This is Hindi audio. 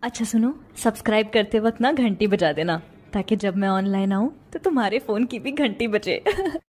अच्छा सुनो, सब्सक्राइब करते वक्त ना घंटी बजा देना, ताकि जब मैं ऑनलाइन आऊँ तो तुम्हारे फोन की भी घंटी बजे।